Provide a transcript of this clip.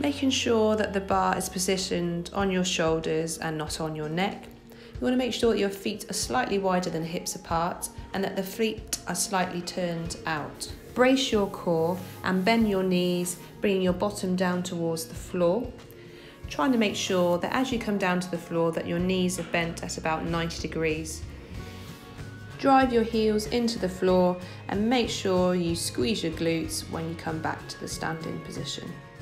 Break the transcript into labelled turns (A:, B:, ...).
A: making sure that the bar is positioned on your shoulders and not on your neck. You want to make sure that your feet are slightly wider than hips apart and that the feet are slightly turned out. Brace your core and bend your knees, bringing your bottom down towards the floor. Trying to make sure that as you come down to the floor that your knees are bent at about 90 degrees. Drive your heels into the floor and make sure you squeeze your glutes when you come back to the standing position.